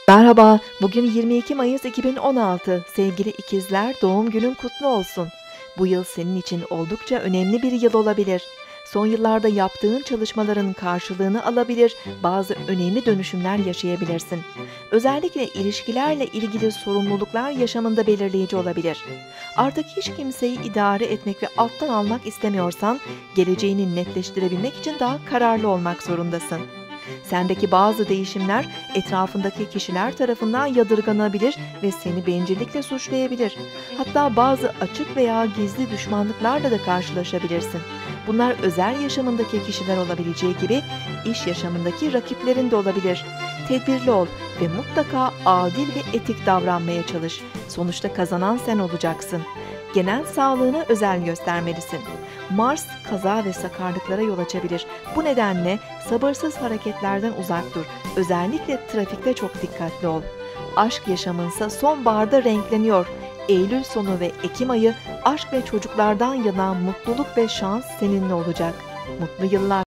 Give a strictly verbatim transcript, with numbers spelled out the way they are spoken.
Merhaba, bugün yirmi iki Mayıs iki bin on altı. Sevgili ikizler, doğum günün kutlu olsun. Bu yıl senin için oldukça önemli bir yıl olabilir. Son yıllarda yaptığın çalışmaların karşılığını alabilir, bazı önemli dönüşümler yaşayabilirsin. Özellikle ilişkilerle ilgili sorumluluklar yaşamında belirleyici olabilir. Artık hiç kimseyi idare etmek ve alttan almak istemiyorsan, geleceğini netleştirebilmek için daha kararlı olmak zorundasın. Sendeki bazı değişimler etrafındaki kişiler tarafından yadırganabilir ve seni bencillikle suçlayabilir. Hatta bazı açık veya gizli düşmanlıklarla da karşılaşabilirsin. Bunlar özel yaşamındaki kişiler olabileceği gibi iş yaşamındaki rakiplerin de olabilir. Tedbirli ol ve mutlaka adil ve etik davranmaya çalış. Sonuçta kazanan sen olacaksın. Genel sağlığına özen göstermelisin. Mars kaza ve sakarlıklara yol açabilir. Bu nedenle sabırsız hareketlerden uzak dur. Özellikle trafikte çok dikkatli ol. Aşk yaşamınsa sonbaharda renkleniyor. Eylül sonu ve Ekim ayı aşk ve çocuklardan yana mutluluk ve şans seninle olacak. Mutlu yıllar.